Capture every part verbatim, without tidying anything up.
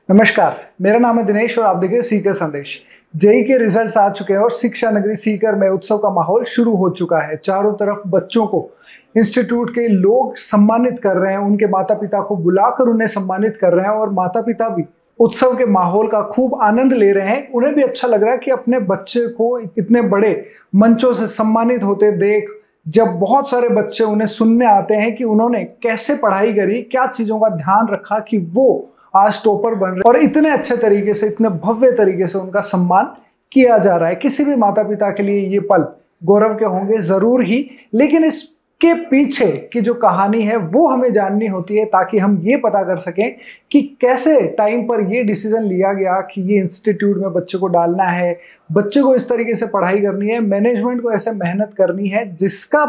नमस्कार, मेरा नाम है दिनेश और आप देख रहे हैं सीकर संदेश। जेई के रिजल्ट्स आ चुके हैं और शिक्षा नगरी सीकर में उत्सव का माहौल शुरू हो चुका है। चारों तरफ बच्चों को इंस्टीट्यूट के लोग सम्मानित कर रहे हैं, उनके माता पिता को बुलाकर उन्हें सम्मानित कर रहे हैं और माता पिता भी उत्सव के माहौल का खूब आनंद ले रहे हैं। उन्हें भी अच्छा लग रहा है कि अपने बच्चे को इतने बड़े मंचों से सम्मानित होते देख, जब बहुत सारे बच्चे उन्हें सुनने आते हैं कि उन्होंने कैसे पढ़ाई करी, क्या चीजों का ध्यान रखा कि वो आज टॉपर बन रहे और इतने अच्छे तरीके से, इतने भव्य तरीके से उनका सम्मान किया जा रहा है। किसी भी माता पिता के लिए ये पल गौरव के होंगे जरूर ही, लेकिन इसके पीछे की जो कहानी है वो हमें जाननी होती है ताकि हम ये पता कर सकें कि कैसे टाइम पर ये डिसीजन लिया गया कि ये इंस्टीट्यूट में बच्चे को डालना है, बच्चे को इस तरीके से पढ़ाई करनी है, मैनेजमेंट को ऐसे मेहनत करनी है जिसका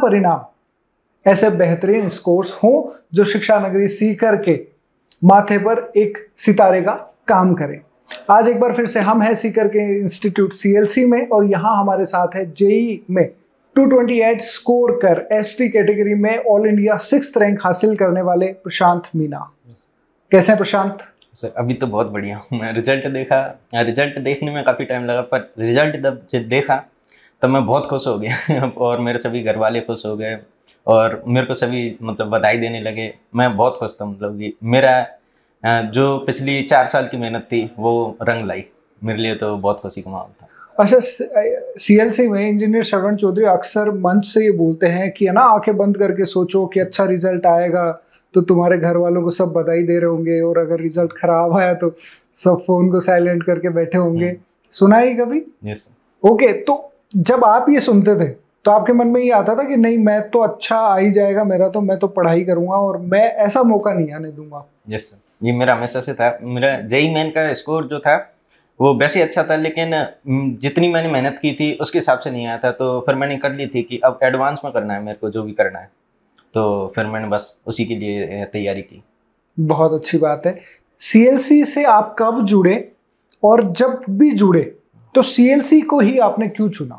परिणाम ऐसे बेहतरीन स्कोर्स हो जो शिक्षा नगरी सीकर के माथे पर एक सितारे का काम करें। आज एक बार फिर से हम हैं सीकर के इंस्टीट्यूट सीएलसी में और यहाँ हमारे साथ है जेई में दो सौ अट्ठाईस स्कोर कर एसटी कैटेगरी में ऑल इंडिया सिक्स्थ रैंक हासिल करने वाले प्रशांत मीना। कैसे हैं प्रशांत? सर अभी तो बहुत बढ़िया हूँ। मैं रिजल्ट देखा, रिजल्ट देखने में काफ़ी टाइम लगा, पर रिजल्ट जब देखा तब मैं बहुत खुश हो गया और मेरे सभी घर वाले खुश हो गए और मेरे को सभी मतलब बधाई देने लगे। मैं बहुत खुश था, मतलब कि मेरा जो पिछली चार साल की मेहनत थी वो रंग लाई। मेरे लिए तो बहुत खुशी का माहौल था। अच्छा, सीएलसी में इंजीनियर श्रवण चौधरी अक्सर मंच से ये बोलते हैं कि है ना, आंखें बंद करके सोचो कि अच्छा रिजल्ट आएगा तो तुम्हारे घर वालों को सब बधाई दे रहे होंगे और अगर रिजल्ट खराब आया तो सब फोन को साइलेंट करके बैठे होंगे। सुना है कभी? यस। ओके, तो जब आप ये सुनते थे तो आपके मन में ये आता था कि नहीं, मैं तो अच्छा आ ही जाएगा मेरा, तो मैं तो पढ़ाई करूंगा और मैं ऐसा मौका नहीं आने दूंगा? यस सर, ये मेरा हमेशा से था। मेरा जेई मेन का स्कोर जो था वो वैसे अच्छा था, लेकिन जितनी मैंने मेहनत की थी उसके हिसाब से नहीं आया था। तो फिर मैंने कर ली थी कि अब एडवांस में करना है मेरे को, जो भी करना है, तो फिर मैंने बस उसी के लिए तैयारी की। बहुत अच्छी बात है। सीएलसी से आप कब जुड़े और जब भी जुड़े तो सीएलसी को ही आपने क्यों चुना?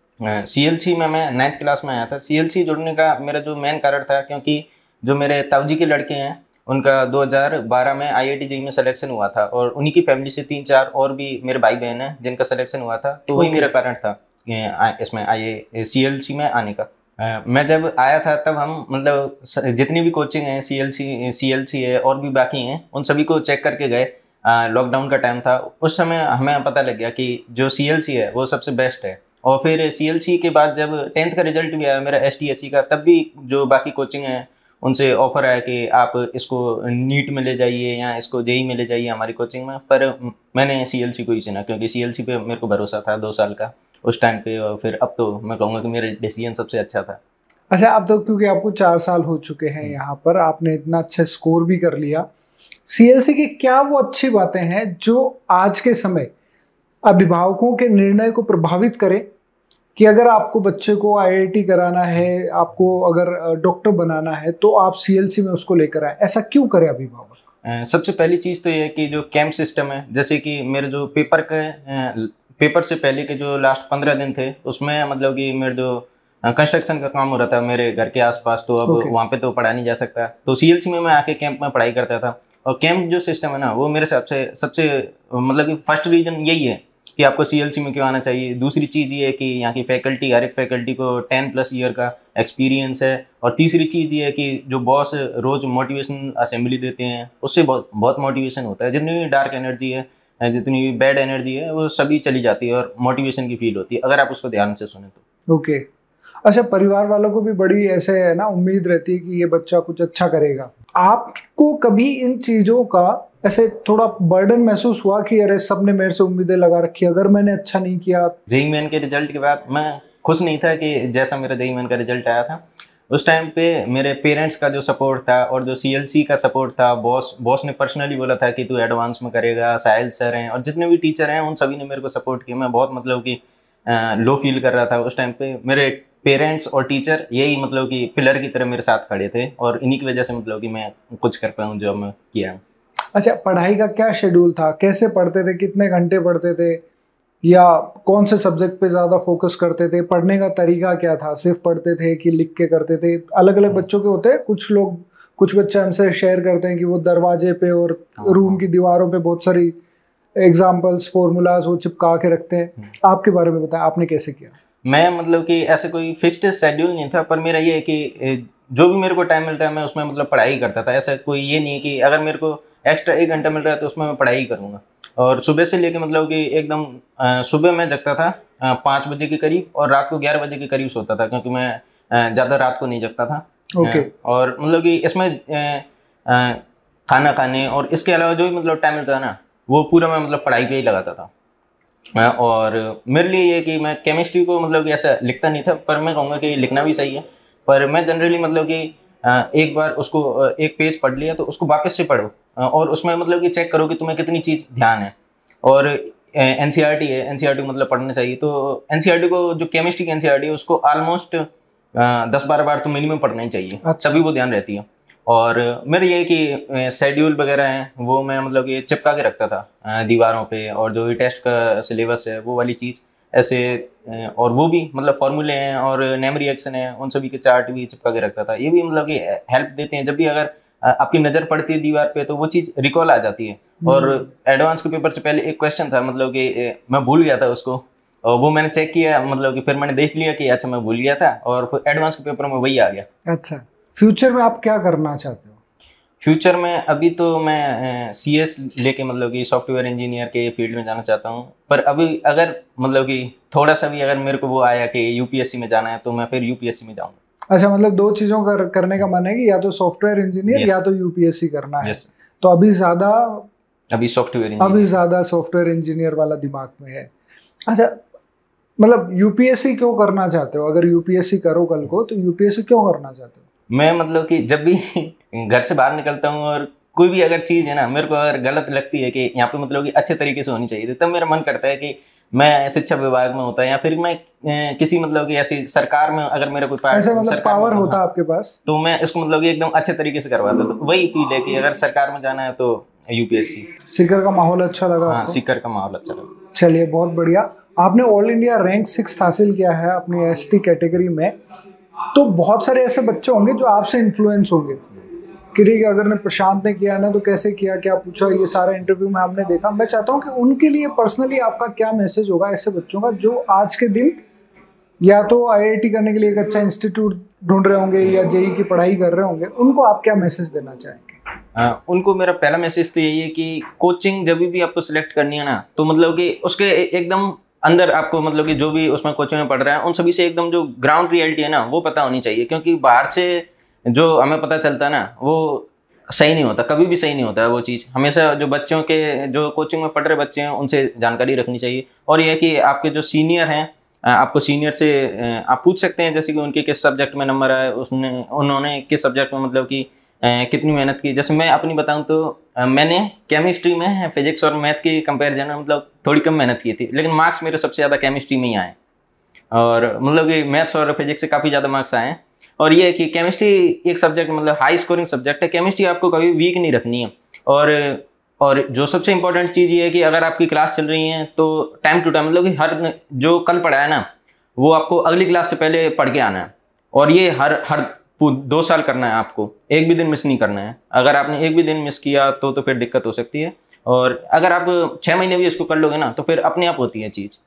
सीएलसी में मैं नाइन्थ क्लास में आया था। सीएलसी जुड़ने का मेरा जो मेन कारण था, क्योंकि जो मेरे ताऊजी के लड़के हैं उनका दो हज़ार बारह में आईआईटी जेई में सिलेक्शन हुआ था और उन्हीं की फैमिली से तीन चार और भी मेरे भाई बहन हैं जिनका सिलेक्शन हुआ था। तो वही मेरा कारण था इसमें आई सीएलसी में आने का। Uh, मैं जब आया था तब हम मतलब जितनी भी कोचिंग है सीएलसी सीएलसी है और भी बाकी हैं, उन सभी को चेक करके गए। लॉकडाउन का टाइम था, उस समय हमें पता लग गया कि जो सीएलसी है वो सबसे बेस्ट है। और फिर सीएलसी के बाद जब टेंथ का रिजल्ट भी आया मेरा एसटीएससी का, तब भी जो बाकी कोचिंग है उनसे ऑफर आया कि आप इसको नीट में ले जाइए या इसको जेई में ले जाइए हमारी कोचिंग में। पर मैंने सीएलसी को ही चुना क्योंकि सीएलसी पे मेरे को भरोसा था दो साल का उस टाइम पे, और फिर अब तो मैं कहूँगा कि मेरा डिसीजन सबसे अच्छा था। अच्छा, अब तो क्योंकि आपको चार साल हो चुके हैं यहाँ पर, आपने इतना अच्छा स्कोर भी कर लिया, सीएलसी की क्या वो अच्छी बातें हैं जो आज के समय अभिभावकों के निर्णय को प्रभावित करे कि अगर आपको बच्चे को आईआईटी कराना है, आपको अगर डॉक्टर बनाना है तो आप सीएलसी में उसको लेकर आए? ऐसा क्यों करे अभिभावक? सबसे पहली चीज़ तो ये है कि जो कैंप सिस्टम है, जैसे कि मेरे जो पेपर के पेपर से पहले के जो लास्ट पंद्रह दिन थे उसमें मतलब कि मेरे जो कंस्ट्रक्शन का काम हो रहा था मेरे घर के आसपास, तो अब okay. वहाँ पे तो पढ़ा नहीं जा सकता, तो सीएलसी में मैं आके कैंप में पढ़ाई करता था। और कैंप जो सिस्टम है ना, वो मेरे हिसाब से सबसे मतलब कि फर्स्ट रीजन यही है कि आपको सीएलसी में क्यों आना चाहिए। दूसरी चीज़ ये है कि यहाँ की फैकल्टी, हर एक फैकल्टी को टेन प्लस ईयर का एक्सपीरियंस है। और तीसरी चीज़ ये है कि जो बॉस रोज़ मोटिवेशन असेंबली देते हैं उससे बहुत बहुत मोटिवेशन होता है। जितनी भी डार्क एनर्जी है, जितनी भी बैड एनर्जी है, वो सभी चली जाती है और मोटिवेशन की फील होती है अगर आप उसको ध्यान से सुने तो। Okay okay. अच्छा, परिवार वालों को भी बड़ी ऐसे है ना उम्मीद रहती है कि ये बच्चा कुछ अच्छा करेगा। आपको कभी इन चीजों का ऐसे थोड़ा बर्डन महसूस हुआ कि अरे सबने मेरे से उम्मीदें लगा रखी, अगर मैंने अच्छा नहीं किया? जेई मेन के रिजल्ट के बाद मैं खुश नहीं था कि जैसा मेरा जेई मेन का रिजल्ट आया था, उस टाइम पे मेरे पेरेंट्स का जो सपोर्ट था और जो सीएलसी का सपोर्ट था, बॉस बॉस ने पर्सनली बोला था कि तू एडवांस में करेगा, साहिल सर हैं और जितने भी टीचर हैं उन सभी ने मेरे को सपोर्ट किया। मैं बहुत मतलब कि लो फील कर रहा था उस टाइम पे। मेरे पेरेंट्स और टीचर यही मतलब कि पिलर की तरह मेरे साथ खड़े थे और इन्हीं की वजह से मतलब कि मैं कुछ कर पाऊँ जो मैं किया। अच्छा, पढ़ाई का क्या शेड्यूल था? कैसे पढ़ते थे? कितने घंटे पढ़ते थे? या कौन से सब्जेक्ट पे ज़्यादा फोकस करते थे, पढ़ने का तरीका क्या था, सिर्फ पढ़ते थे कि लिख के करते थे? अलग अलग बच्चों के होते हैं, कुछ लोग कुछ बच्चे हमसे शेयर करते हैं कि वो दरवाजे पे और रूम की दीवारों पे बहुत सारी एग्जाम्पल्स, फॉर्मूलाज वो चिपका के रखते हैं। आपके बारे में बताएं, आपने कैसे किया? मैं मतलब कि ऐसे कोई फिक्स्ड शेड्यूल नहीं था, पर मेरा ये है कि जो भी मेरे को टाइम मिल रहा है मैं उसमें मतलब पढ़ाई करता था। ऐसा कोई ये नहीं है कि अगर मेरे को एक्स्ट्रा एक घंटा मिल रहा है तो उसमें मैं पढ़ाई करूँगा। और सुबह से लेके मतलब कि एकदम सुबह मैं जगता था पाँच बजे के करीब और रात को ग्यारह बजे के करीब सोता था, क्योंकि मैं ज़्यादा रात को नहीं जगता था। ओके। और मतलब कि इसमें खाना खाने और इसके अलावा जो भी मतलब टाइम मिलता था ना, वो पूरा मैं मतलब पढ़ाई पे ही लगाता था। और मेरे लिए ये कि मैं केमिस्ट्री को मतलब कि ऐसा लिखता नहीं था, पर मैं कहूँगा कि लिखना भी सही है। पर मैं जनरली मतलब कि एक बार उसको एक पेज पढ़ लिया तो उसको वापस से पढ़ो और उसमें मतलब कि चेक करो कि तुम्हें कितनी चीज़ ध्यान है। और एनसीईआरटी है, एनसीईआरटी मतलब पढ़ना चाहिए। तो एनसीईआरटी को, जो केमिस्ट्री की एनसीईआरटी है, उसको ऑलमोस्ट दस बारह बार तो मिनिमम पढ़ना ही चाहिए। अच्छा। तभी वो ध्यान रहती है। और मेरा ये है कि शेड्यूल वगैरह है वो मैं मतलब कि चिपका के रखता था दीवारों पे, और जो टेस्ट का सिलेबस है वो वाली चीज़ ऐसे, और वो भी मतलब फॉर्मूले हैं और नेम रिएक्शन है, उन सभी के चार्ट भी चिपका के रखता था। ये भी मतलब कि हेल्प देते हैं, जब भी अगर आपकी नज़र पड़ती है दीवार पे तो वो चीज़ रिकॉल आ जाती है। और एडवांस के पेपर से पहले एक क्वेश्चन था, मतलब कि मैं भूल गया था उसको, और वो मैंने चेक किया, मतलब कि फिर मैंने देख लिया कि अच्छा मैं भूल गया था, और फिर एडवांस के पेपर में वही आ गया। अच्छा, फ्यूचर में आप क्या करना चाहते हो? फ्यूचर में अभी तो मैं सी एस लेके मतलब कि सॉफ्टवेयर इंजीनियर के फील्ड में जाना चाहता हूँ। पर अभी अगर मतलब कि थोड़ा सा भी अगर मेरे को वो आया कि यूपीएससी में जाना है तो मैं फिर यूपीएससी में जाऊँगा। अच्छा, मतलब दो चीज़ों का करने का मन है कि या तो सॉफ्टवेयर इंजीनियर या तो यूपीएससी करना है। तो अभी ज़्यादा अभी सॉफ्टवेयर अभी ज़्यादा सॉफ्टवेयर इंजीनियर वाला दिमाग में है। अच्छा, मतलब यूपीएससी क्यों करना चाहते हो? अगर यूपीएससी करो कल को तो यूपीएससी क्यों करना चाहते हो? मैं मतलब कि जब भी घर से बाहर निकलता हूँ और कोई भी अगर चीज़ है ना मेरे को अगर गलत लगती है कि यहाँ पे मतलब कि अच्छे तरीके से होनी चाहिए, तब मेरा मन करता है कि मैं शिक्षा विभाग में होता है, या फिर मैं किसी मतलब कि ऐसी सरकार में अगर मेरा कोई ऐसे मतलब पावर होता है आपके पास, तो मैं इसको मतलब कि एकदम अच्छे तरीके से करवाता। तो वही फील है कि अगर सरकार में जाना है तो यूपीएससी। सीकर का माहौल अच्छा लगा? हाँ, सीकर का माहौल अच्छा लगा। चलिए, बहुत बढ़िया। आपने ऑल इंडिया रैंक सिक्स हासिल किया है अपनी एसटी कैटेगरी में, तो बहुत सारे ऐसे बच्चे होंगे जो आपसे इन्फ्लुएंस होंगे कि ठीक है, अगर ने प्रशांत ने किया ना तो कैसे किया, क्या पूछा, ये सारा इंटरव्यू में आपने देखा। मैं चाहता हूँ कि उनके लिए पर्सनली आपका क्या मैसेज होगा ऐसे बच्चों का जो आज के दिन या तो आईआईटी करने के लिए एक अच्छा इंस्टीट्यूट ढूंढ रहे होंगे या जेई की पढ़ाई कर रहे होंगे, उनको आप क्या मैसेज देना चाहेंगे? आ, उनको मेरा पहला मैसेज तो यही है कि कोचिंग जब भी आपको सिलेक्ट करनी है ना, तो मतलब कि उसके एकदम अंदर आपको मतलब कि जो भी उसमें कोचिंग में पढ़ रहा है उन सभी से एकदम जो ग्राउंड रियलिटी है ना वो पता होनी चाहिए। क्योंकि बाहर से जो हमें पता चलता है ना वो सही नहीं होता, कभी भी सही नहीं होता है वो चीज़। हमेशा जो बच्चों के, जो कोचिंग में पढ़ रहे बच्चे हैं, उनसे जानकारी रखनी चाहिए। और यह कि आपके जो सीनियर हैं, आपको सीनियर से आप पूछ सकते हैं जैसे कि उनके किस सब्जेक्ट में नंबर आए, उसने उन्होंने किस सब्जेक्ट में मतलब कि कितनी मेहनत की। जैसे मैं अपनी बताऊं तो मैंने केमिस्ट्री में फिजिक्स और मैथ की कंपैरिजन में मतलब थोड़ी कम मेहनत की थी, लेकिन मार्क्स मेरे सबसे ज़्यादा केमिस्ट्री में ही आए, और मतलब कि मैथ्स और फिजिक्स से काफ़ी ज़्यादा मार्क्स आए। और ये है कि केमिस्ट्री एक सब्जेक्ट मतलब हाई स्कोरिंग सब्जेक्ट है, केमिस्ट्री आपको कभी वीक नहीं रखनी है। और और जो सबसे इंपॉर्टेंट चीज़ ये है कि अगर आपकी क्लास चल रही है तो टाइम टू टाइम मतलब कि हर जो कल पढ़ा है ना वो आपको अगली क्लास से पहले पढ़ के आना है। और ये हर हर दो साल करना है, आपको एक भी दिन मिस नहीं करना है। अगर आपने एक भी दिन मिस किया तो तो फिर दिक्कत हो सकती है। और अगर आप छः महीने भी इसको कर लोगे ना तो फिर अपने आप होती है चीज़।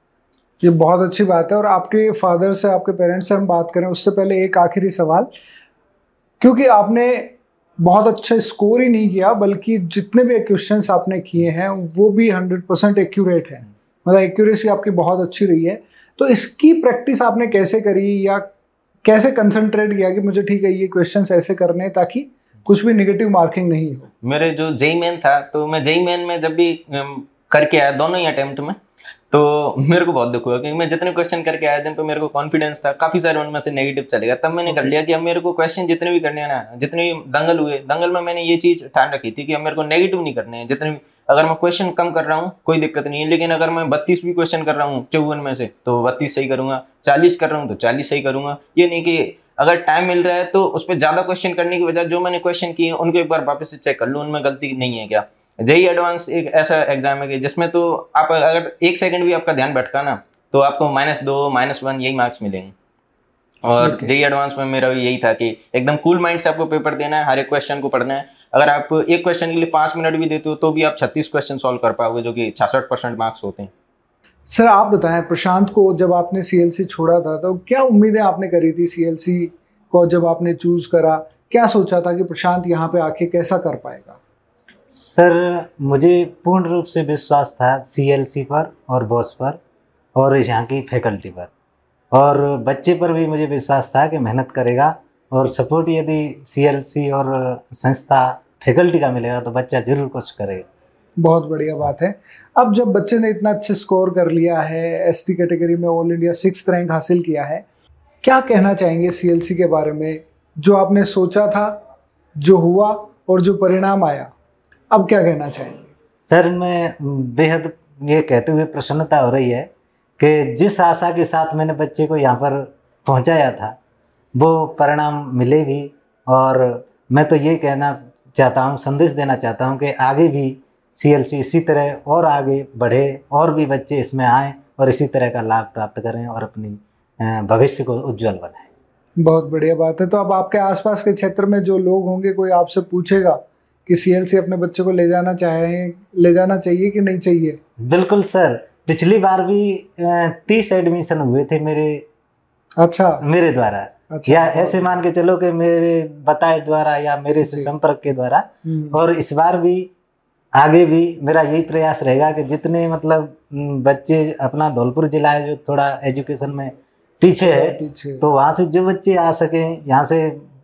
ये बहुत अच्छी बात है। और आपके फादर से, आपके पेरेंट्स से हम बात करें उससे पहले एक आखिरी सवाल, क्योंकि आपने बहुत अच्छा स्कोर ही नहीं किया बल्कि जितने भी क्वेश्चंस आपने किए हैं वो भी हंड्रेड परसेंट एक्यूरेट है, मतलब एक्यूरेसी आपकी बहुत अच्छी रही है। तो इसकी प्रैक्टिस आपने कैसे करी या कैसे कंसंट्रेट किया कि मुझे ठीक है ये क्वेश्चंस ऐसे करने हैं ताकि कुछ भी नेगेटिव मार्किंग नहीं हो? मेरे जो जेई मेन था, तो मैं जेई मेन में जब भी करके आया दोनों ही अटेम्प्ट में, तो मेरे को बहुत दुख हुआ क्योंकि मैं जितने क्वेश्चन करके आया जिन पे मेरे को कॉन्फिडेंस था, काफी सारे उनमें से नेगेटिव चलेगा। तब मैंने कर लिया कि अब मेरे को क्वेश्चन जितने भी करने हैं ना, जितने भी दंगल हुए, दंगल में मैंने ये चीज ठान रखी थी कि अब मेरे को नेगेटिव नहीं करने हैं। जितने भी अगर मैं क्वेश्चन कम कर रहा हूँ कोई दिक्कत नहीं है, लेकिन अगर मैं बत्तीस भी क्वेश्चन कर रहा हूँ चौवन में से तो बत्तीस सही करूंगा, चालीस कर रहा हूँ तो चालीस सही करूंगा। ये नहीं कि अगर टाइम मिल रहा है तो उस पर ज्यादा क्वेश्चन करने की वजह जो मैंने क्वेश्चन किए उनको एक बार वापस से चेक कर लूँ, उनमें गलती नहीं है क्या। जेई एडवांस एक ऐसा एग्जाम है कि जिसमें तो आप अगर एक सेकंड भी आपका ध्यान भटका ना तो आपको माइनस दो माइनस वन यही मार्क्स मिलेंगे। और Okay. जेई एडवांस में मेरा भी यही था कि एकदम कूल माइंड से आपको पेपर देना है, हर एक क्वेश्चन को पढ़ना है। अगर आप एक क्वेश्चन के लिए पाँच मिनट भी देते हो तो भी आप छत्तीस क्वेश्चन सॉल्व कर पाओगे, जो कि छियासठ परसेंट मार्क्स होते हैं। सर आप बताएं, प्रशांत को जब आपने सीएलसी छोड़ा था तो क्या उम्मीदें आपने करी थी सीएलसी को जब आपने चूज करा? क्या सोचा था कि प्रशांत यहाँ पे आके कैसा कर पाएगा? सर मुझे पूर्ण रूप से विश्वास था सीएलसी पर और बॉस पर और यहाँ की फैकल्टी पर, और बच्चे पर भी मुझे विश्वास था कि मेहनत करेगा और सपोर्ट यदि सीएलसी और संस्था फैकल्टी का मिलेगा तो बच्चा जरूर कुछ करेगा। बहुत बढ़िया बात है। अब जब बच्चे ने इतना अच्छा स्कोर कर लिया है, एसटी कैटेगरी में ऑल इंडिया सिक्स्थ रैंक हासिल किया है, क्या कहना चाहेंगे सीएलसी के बारे में? जो आपने सोचा था, जो हुआ और जो परिणाम आया, अब क्या कहना चाहेंगे? सर मैं बेहद ये कहते हुए प्रसन्नता हो रही है कि जिस आशा के साथ मैंने बच्चे को यहाँ पर पहुँचाया था वो परिणाम मिले भी, और मैं तो ये कहना चाहता हूँ, संदेश देना चाहता हूँ कि आगे भी सीएलसी इसी तरह और आगे बढ़े और भी बच्चे इसमें आएँ और इसी तरह का लाभ प्राप्त करें और अपनी भविष्य को उज्जवल बनाएं। बहुत बढ़िया बात है। तो अब आपके आसपास के क्षेत्र में जो लोग होंगे, कोई आपसे पूछेगा कि सीएलसी अपने बच्चे को ले जाना चाहे ले जाना चाहिए कि नहीं चाहिए? बिल्कुल सर, पिछली बार भी तीस एडमिशन हुए थे मेरे अच्छा मेरे द्वारा। अच्छा, या ऐसे मान के चलो कि मेरे बताए द्वारा या मेरे से संपर्क के द्वारा। और इस बार भी आगे भी मेरा यही प्रयास रहेगा कि जितने मतलब बच्चे, अपना धौलपुर जिला है जो थोड़ा एजुकेशन में पीछे है, पीछे। तो वहाँ से जो बच्चे आ सकें, यहाँ से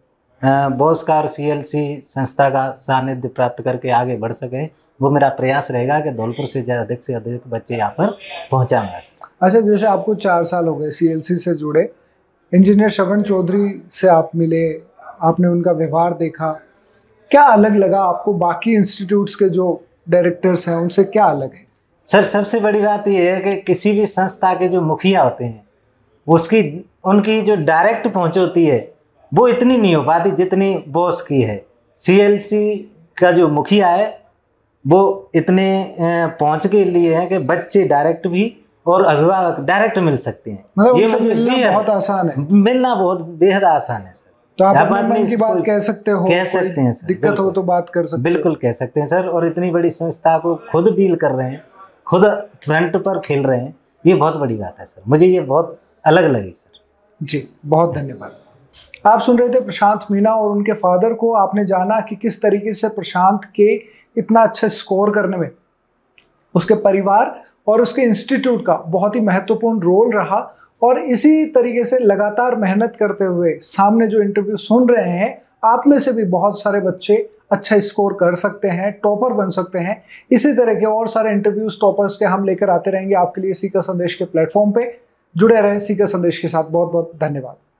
बॉस का और सीएलसी संस्था का सानिध्य प्राप्त करके आगे बढ़ सकें, वो मेरा प्रयास रहेगा कि धौलपुर से अधिक से अधिक बच्चे यहाँ पर पहुँचाऊंगा। अच्छा, जैसे आपको चार साल हो गए सीएलसी से जुड़े, इंजीनियर श्रवण चौधरी से आप मिले, आपने उनका व्यवहार देखा, क्या अलग लगा आपको बाकी इंस्टीट्यूट्स के जो डायरेक्टर्स हैं उनसे, क्या अलग है? सर सबसे बड़ी बात यह है कि किसी भी संस्था के जो मुखिया होते हैं उसकी उनकी जो डायरेक्ट पहुंच होती है वो इतनी नहीं हो पाती जितनी बॉस की है। सीएलसी का जो मुखिया है वो इतने पहुंच के लिए है कि बच्चे डायरेक्ट भी और अभिभावक डायरेक्ट मिल सकते हैं। मतलब ये मिलना बहुत आसान है, मिलना बहुत बेहद आसान है। तो आप अपने मन की बात कह सकते हो, कह सकते हैं सर, दिक्कत हो तो बात कर सकते हैं, बिल्कुल कह सकते हैं सर। और इतनी बड़ी संस्था को खुद डील कर रहे हैं, खुद फ्रंट पर खेल रहे हैं, ये बहुत बड़ी बात है सर, मुझे ये बहुत अलग लगी सर। जी बहुत धन्यवाद। आप सुन रहे थे प्रशांत मीणा और उनके फादर को। आपने जाना कि किस तरीके से प्रशांत के इतना अच्छा स्कोर करने में उसके परिवार और उसके इंस्टीट्यूट का बहुत ही महत्वपूर्ण रोल रहा, और इसी तरीके से लगातार मेहनत करते हुए सामने जो इंटरव्यू सुन रहे हैं, आप में से भी बहुत सारे बच्चे अच्छा स्कोर कर सकते हैं, टॉपर बन सकते हैं। इसी तरह के और सारे इंटरव्यूज टॉपर्स के हम लेकर आते रहेंगे आपके लिए सीकर संदेश के प्लेटफॉर्म पे। जुड़े रहें सीकर संदेश के साथ। बहुत बहुत धन्यवाद।